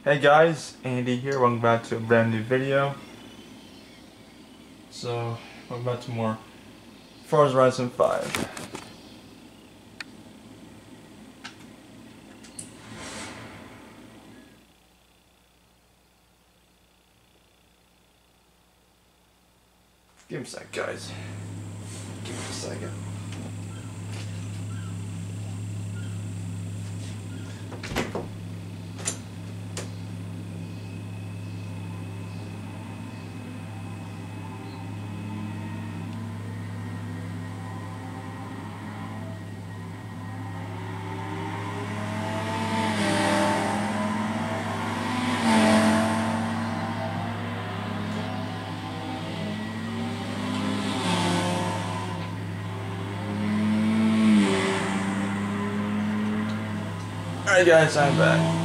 Hey guys, Andy here. Welcome back to a brand new video. So, welcome back to more Forza Horizon 5. Give me a sec, guys. Give me a second. Alright guys, I'm back.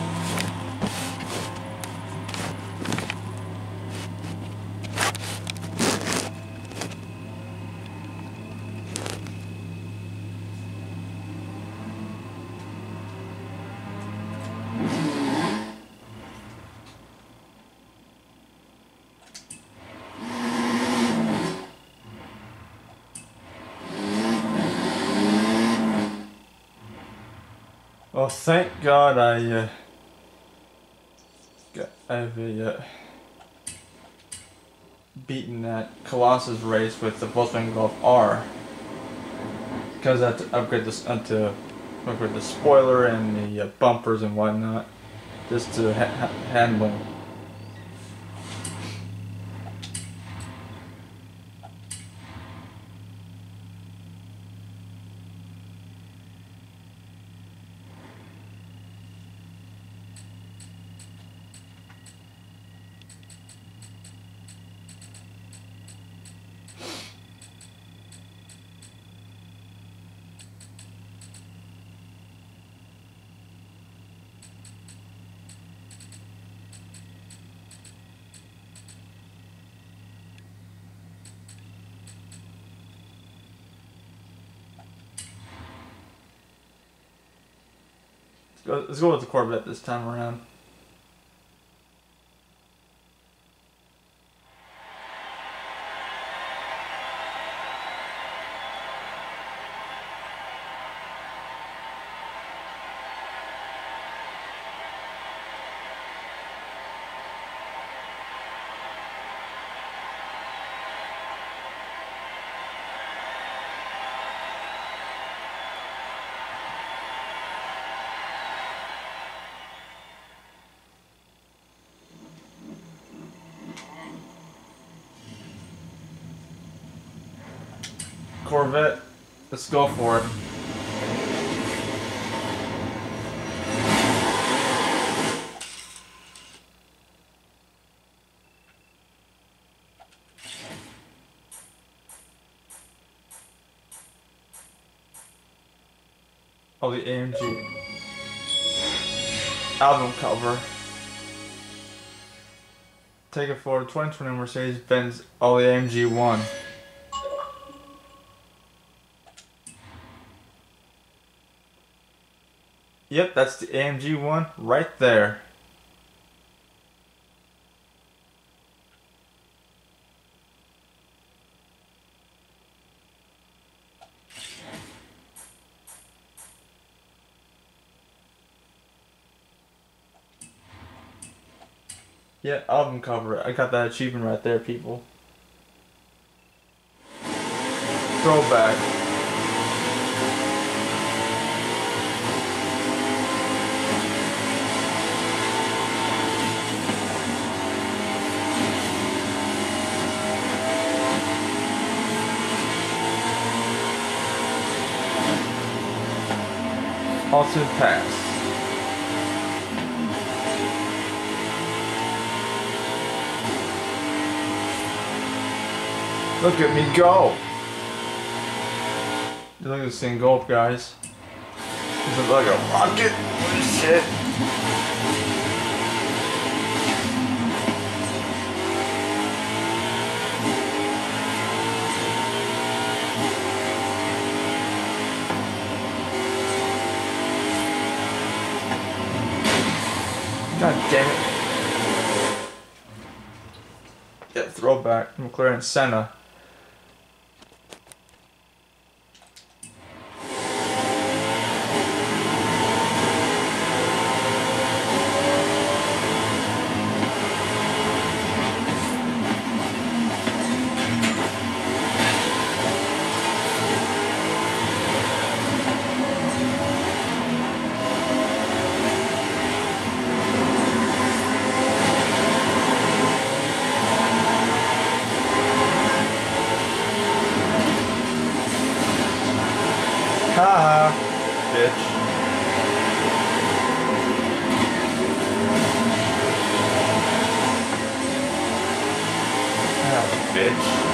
Well, thank God I've beaten that Colossus race with the Volkswagen Golf R, because I had to upgrade this to upgrade the spoiler and the bumpers and whatnot, just to handle. Let's go with the Corvette this time around. Corvette, let's go for it. Oh, the AMG album cover. Take it for 2020 Mercedes-Benz All the AMG 1. Yep, that's the AMG one right there. Yeah, album cover. I got that achievement right there, people. Throwback. Austin Pass. Look at me go! Look at this thing go up, guys. This is like a rocket. Holy shit! God damn it. Yeah, throwback. McLaren Senna. Haha, bitch. Ah, bitch.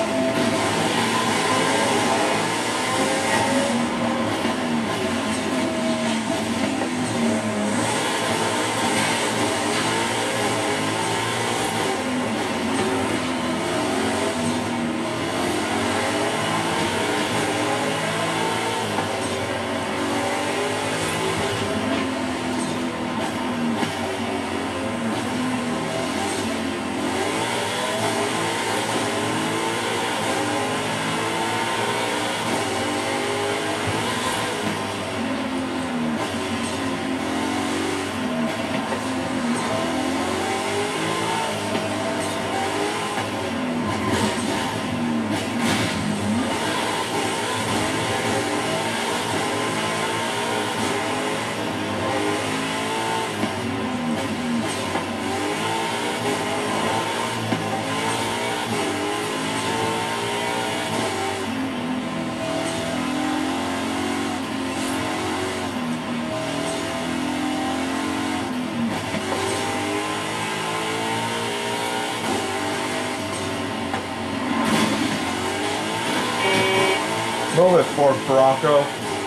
Move it, Ford Bronco.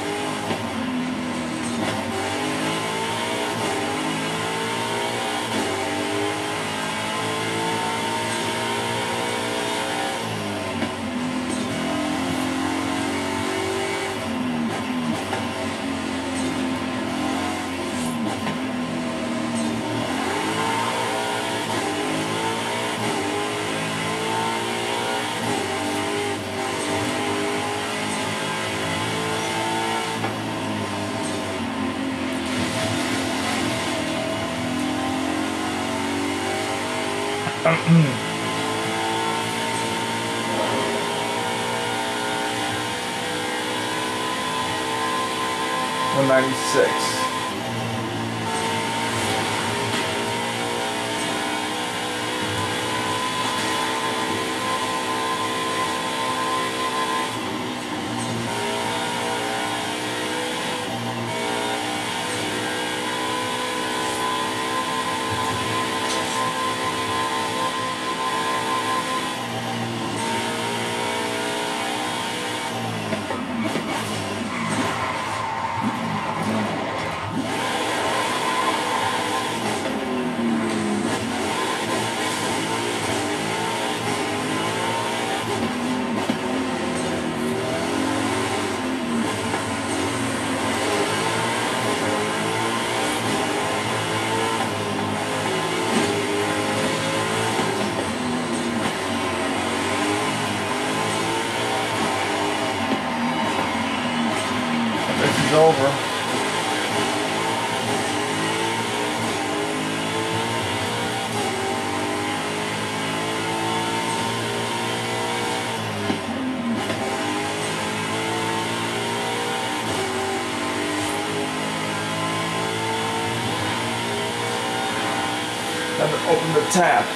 $196. This is over. Time to open the tap.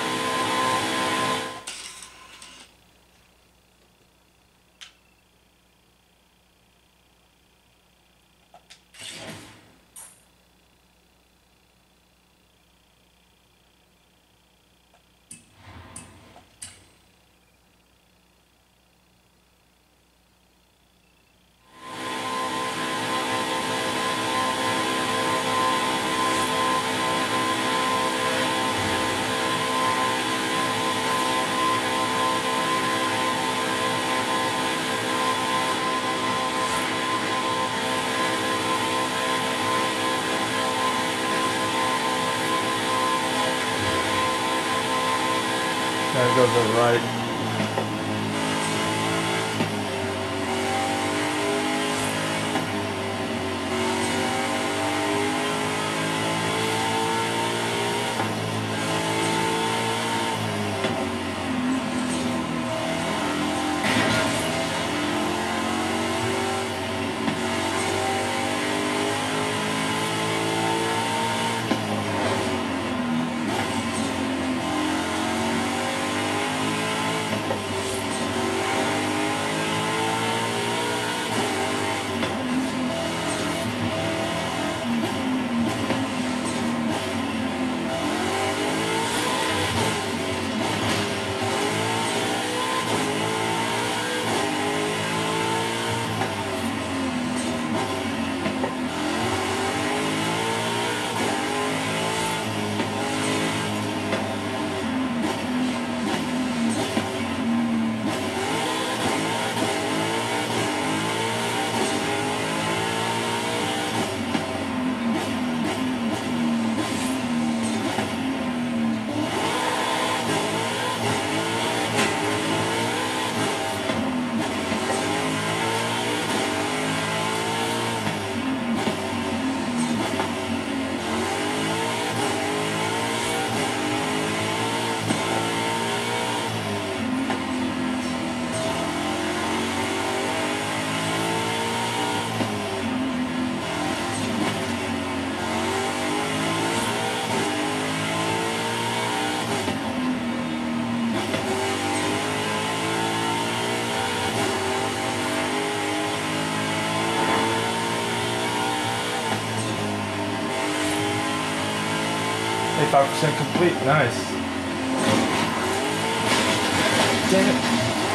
There goes the right. Five percent complete. Nice. Dang it.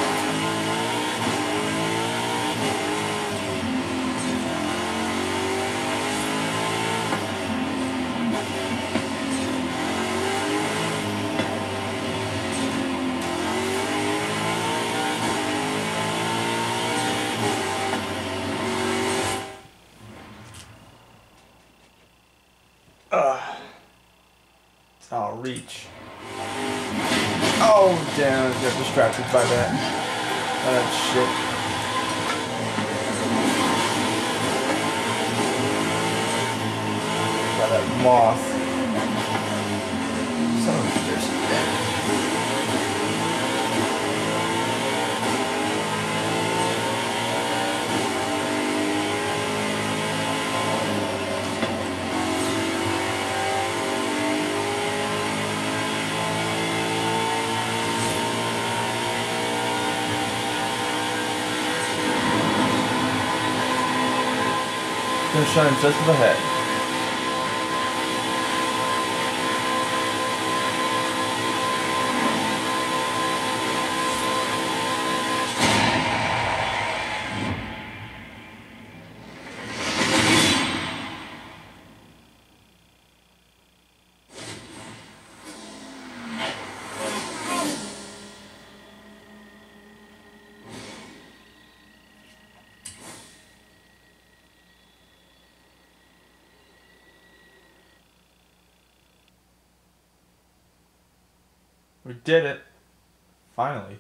I'll reach. Oh, damn, I got distracted by that. Shit. By that moth. Son of a bitch. Gonna shine just to the head. We did it. Finally.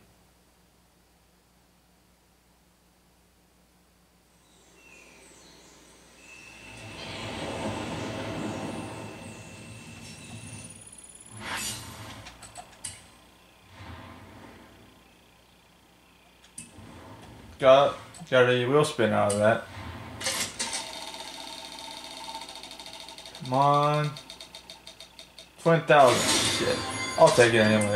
Got a wheel spin out of that. Come on. 20,000. Shit. I'll take it anyway.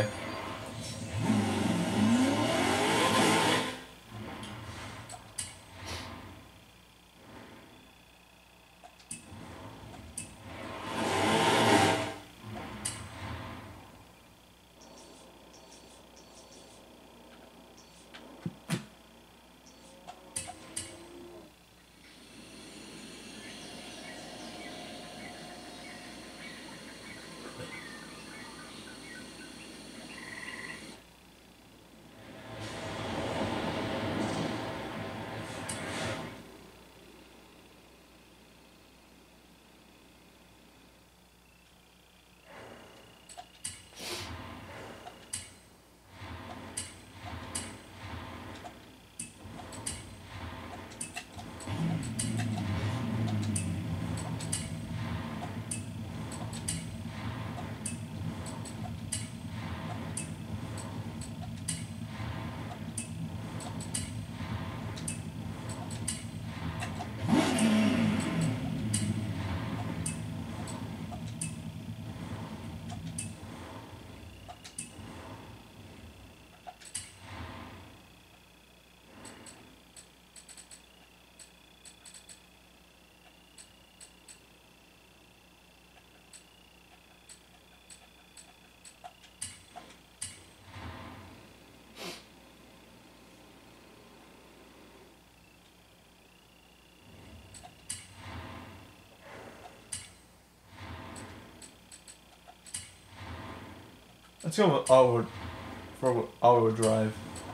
Let's go with all-wheel for all-wheel drive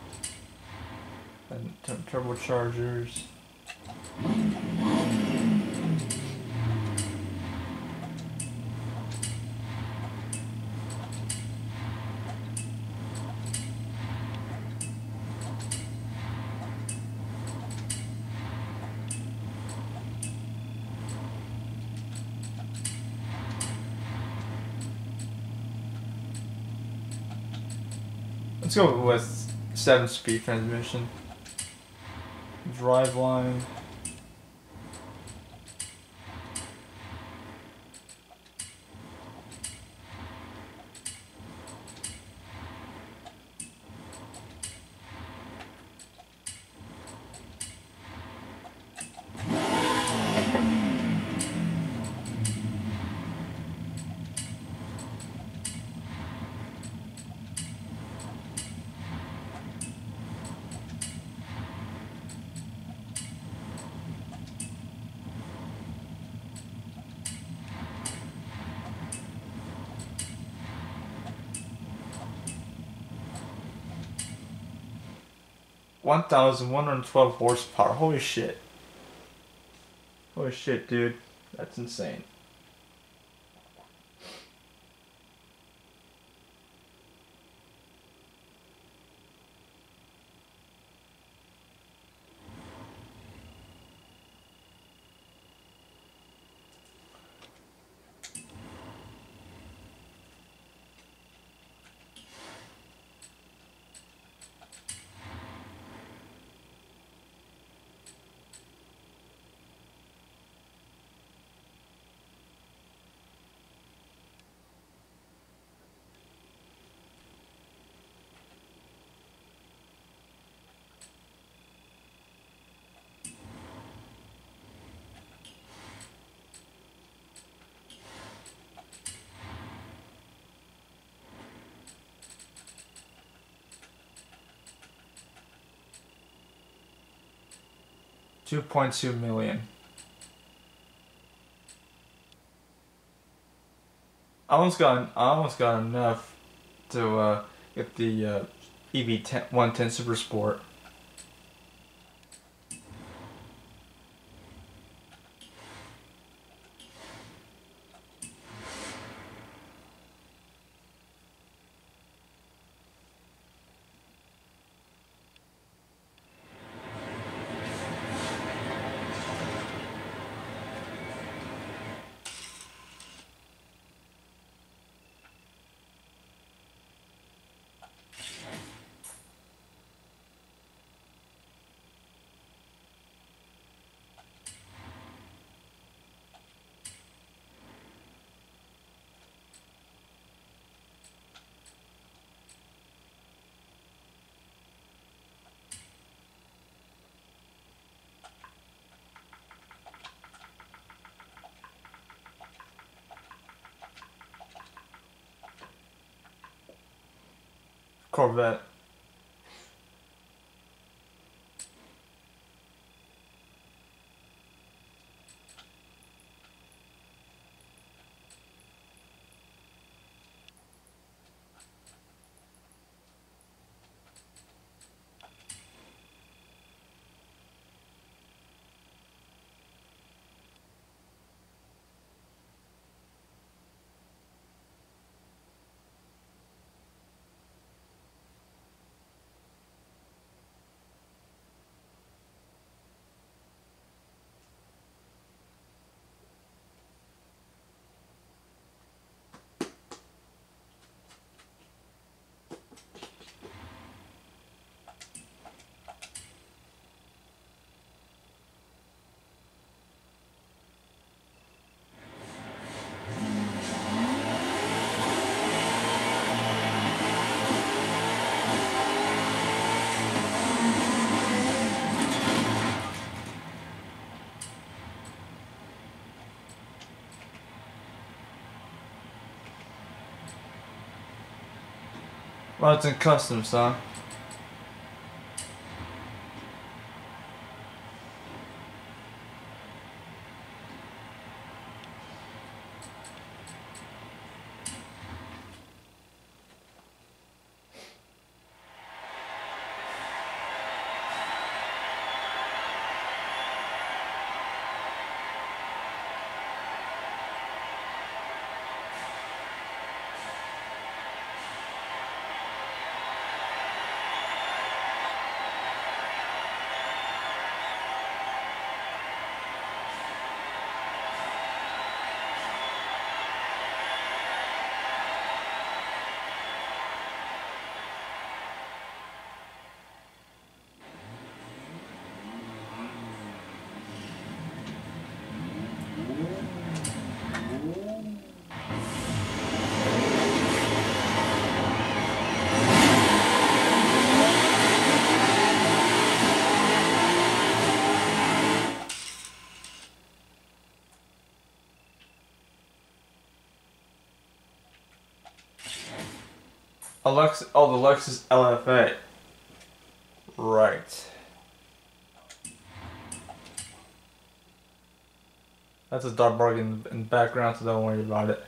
and turbochargers. Let's go with 7-speed transmission. Driveline. $1,112 horsepower. Holy shit. Holy shit, dude. That's insane. $2.2 million. I almost got enough to get the EV 110 Super Sport. Corvette. Well, it's in customs, huh? Alexa, oh, the Lexus LFA. Right. That's a dark bar in the background, so don't worry about it.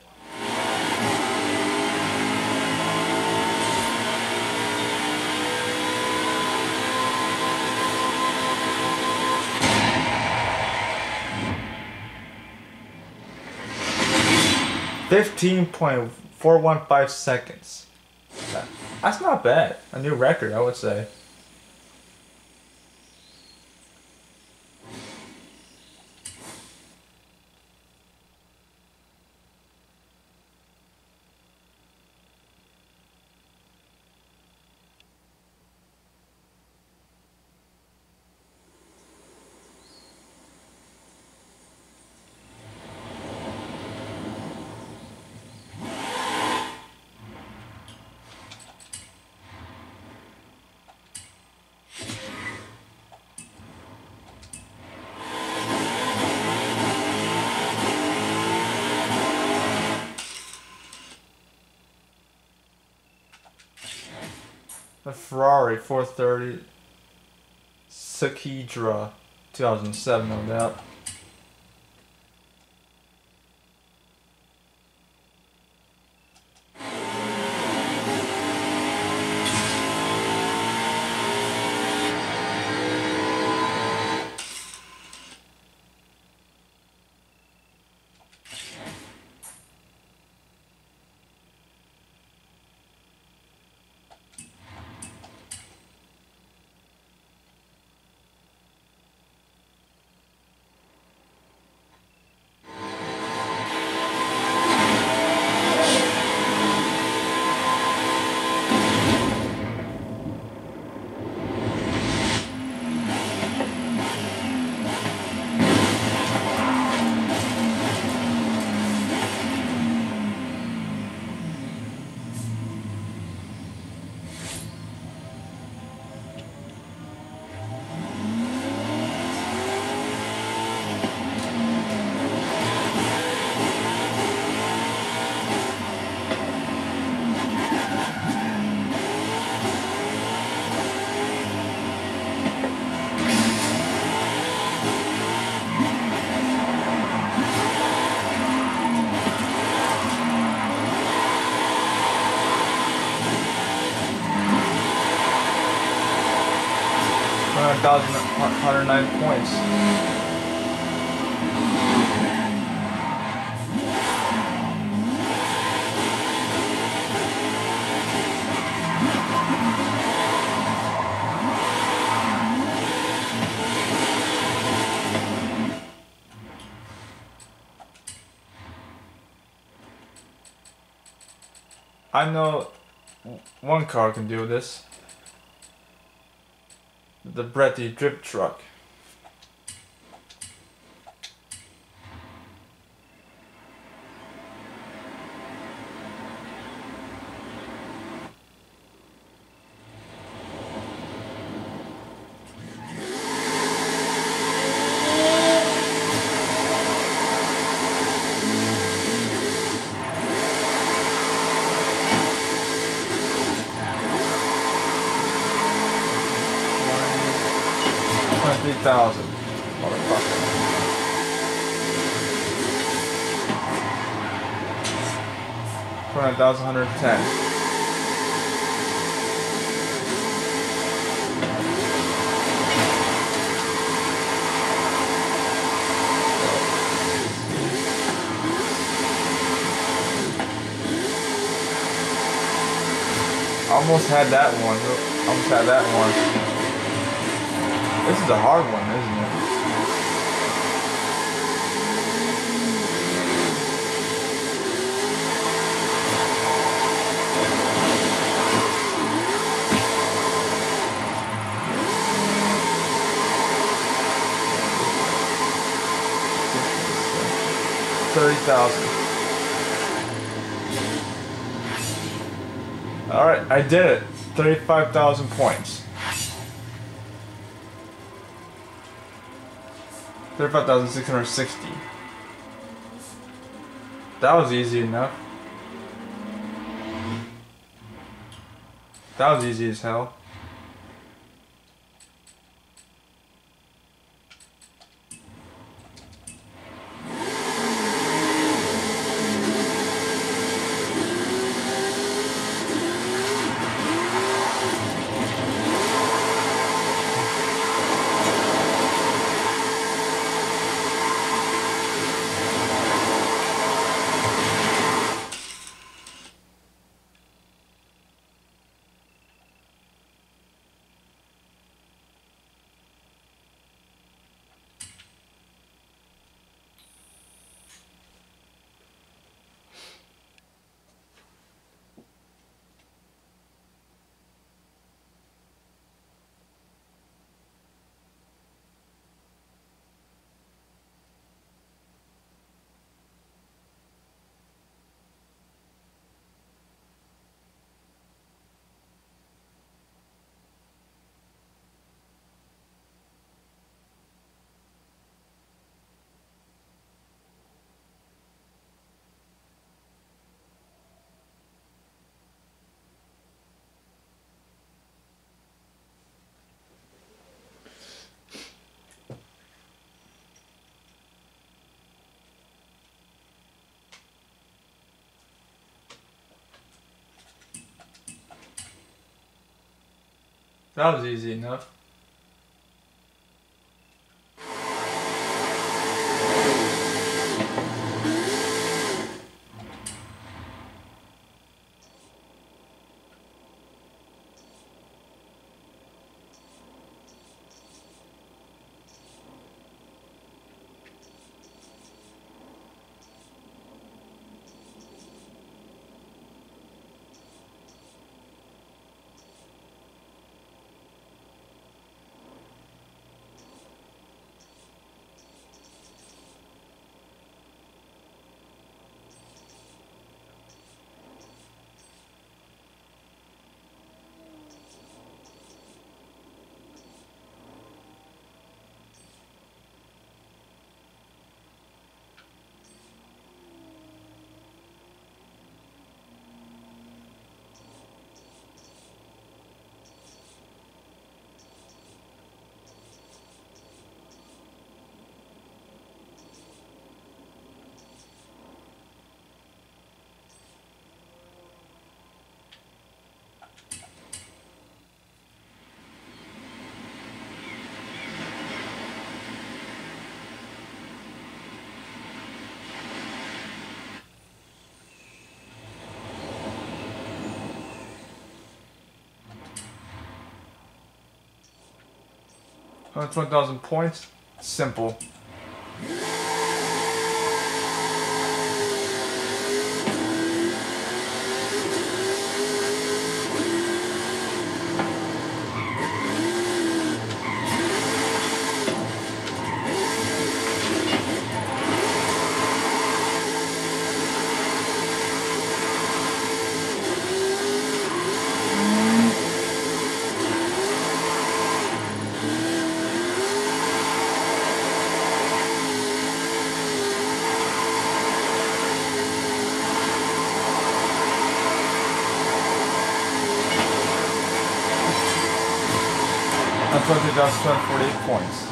.415 seconds. That's not bad. A new record, I would say. The Ferrari 430 Sakedra 2007, no doubt. $109 points. I know one car can do this. The Bretty Drip Truck. $23,000. Motherfucker. $29,110. Almost had that one. Almost had that one. This is a hard one, isn't it? $30,000. All right, I did it. 35,000 points. 35,660. That was easy enough. That was easy as hell. That was easy enough. $120,000 points. Simple. $20,248 points.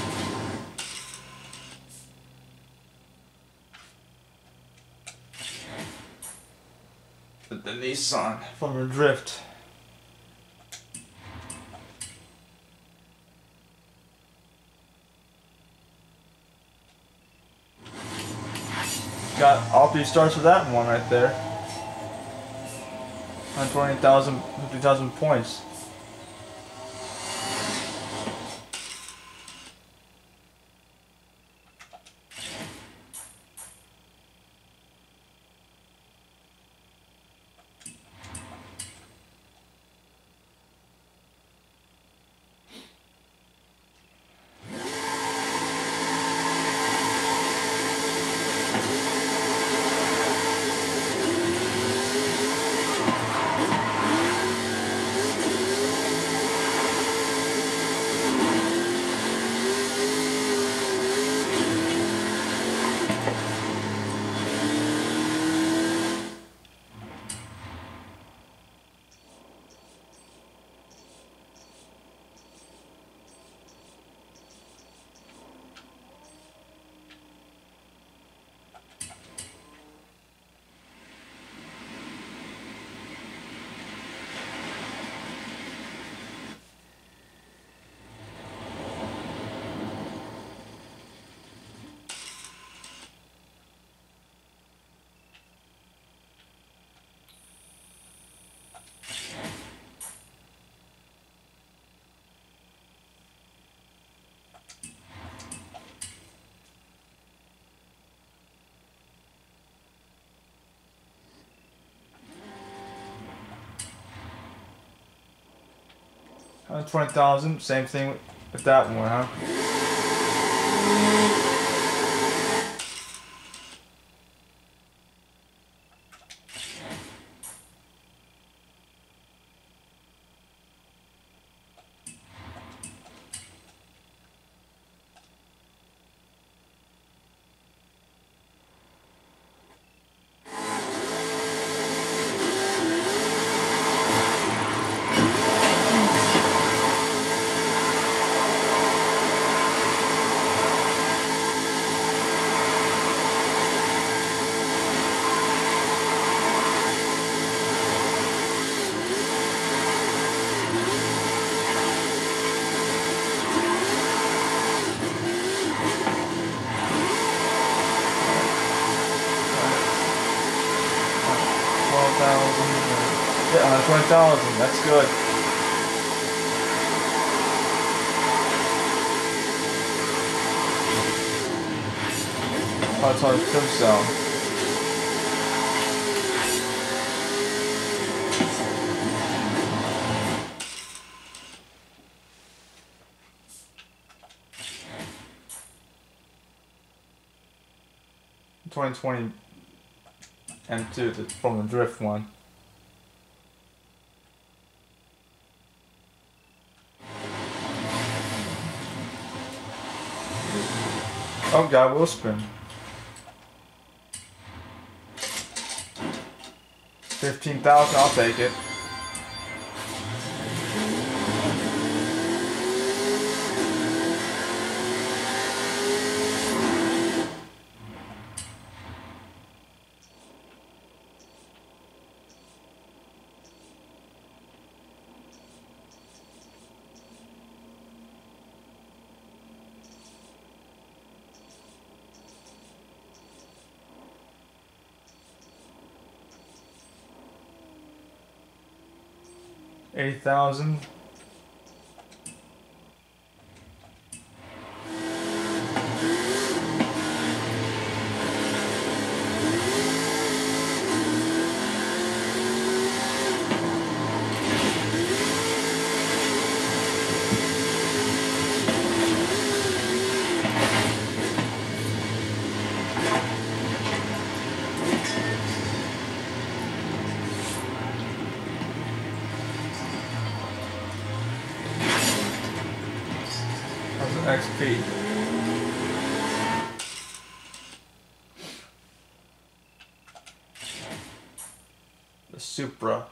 The Nissan from Drift. Got all 3 stars for that one right there. 120,000, 50,000 points. 20,000. Same thing with that one, huh? Yeah, 20,000. That's good. That's how it could sound. $2020 M2 from the Drift one. Oh God, will spin. 15,000, I'll take it. $80,000. XP. The Supra.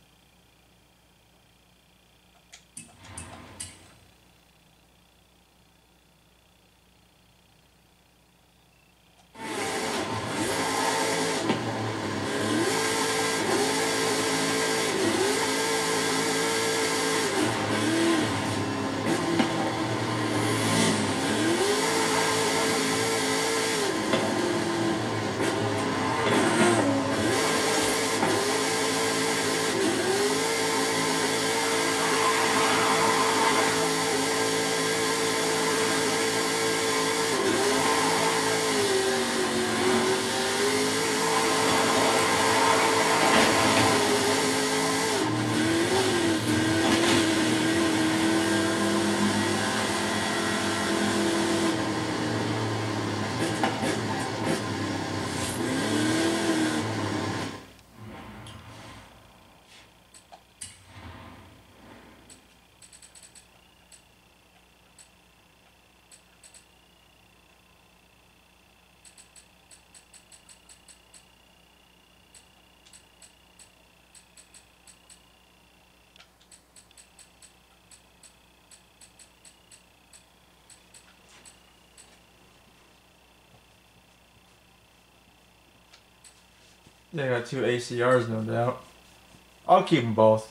They got two ACRs, no doubt. I'll keep them both.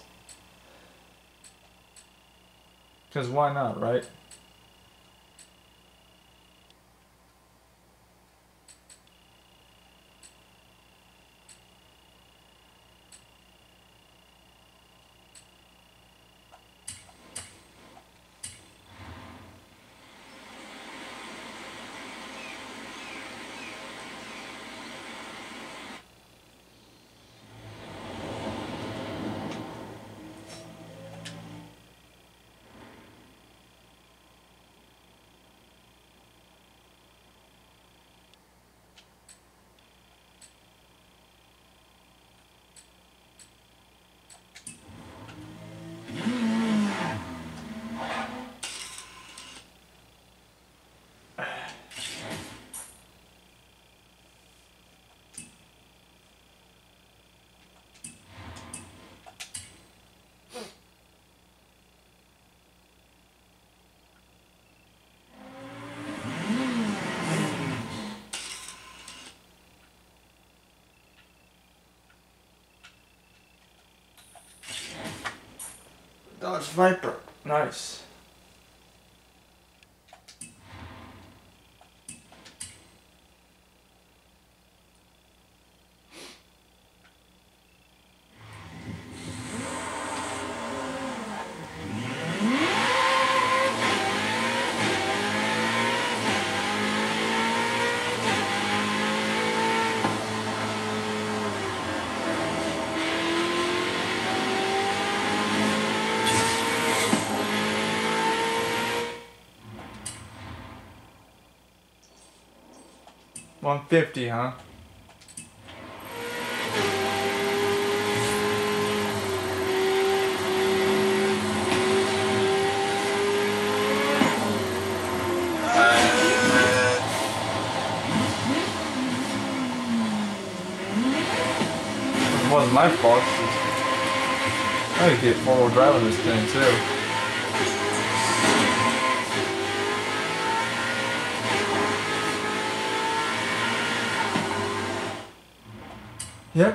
Because why not, right? Dodge Viper. Nice. $150, huh? It wasn't my fault. I could get 4-wheel drive on this thing too. Yep.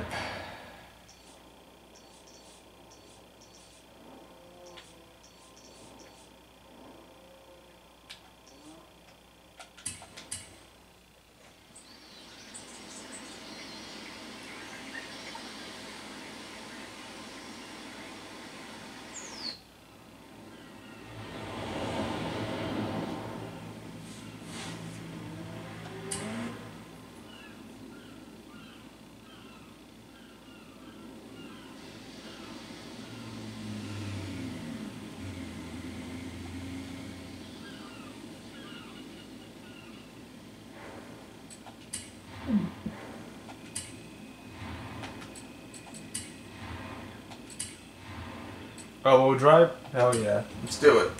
Oh, we'll drive? Hell yeah. Let's do it.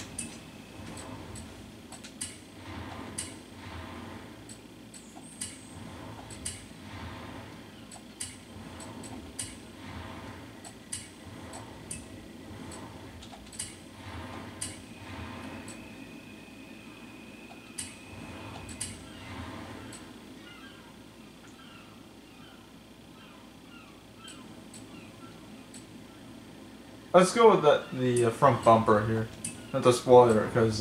Let's go with the front bumper here, not the spoiler, because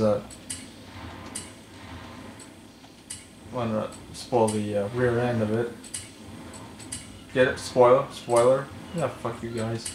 want to spoil the rear end of it. Get it? Spoiler? Spoiler? Yeah, fuck you guys.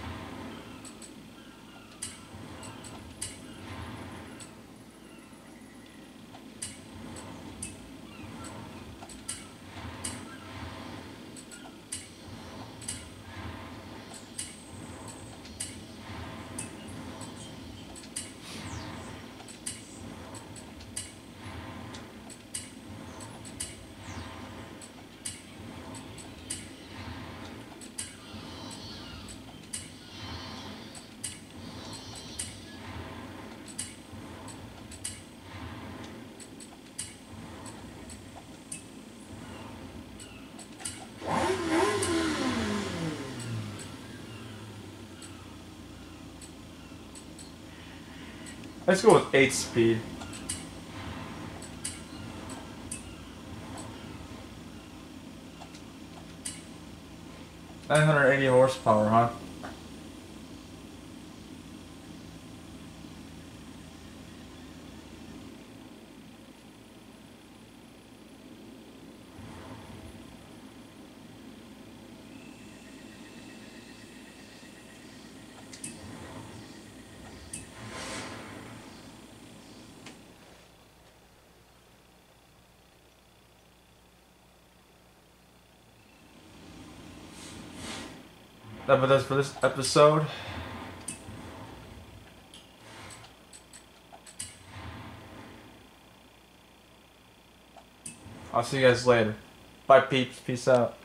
Let's go with 8 speed. $980 horsepower, huh? That does for this episode. I'll see you guys later. Bye peeps. Peace out.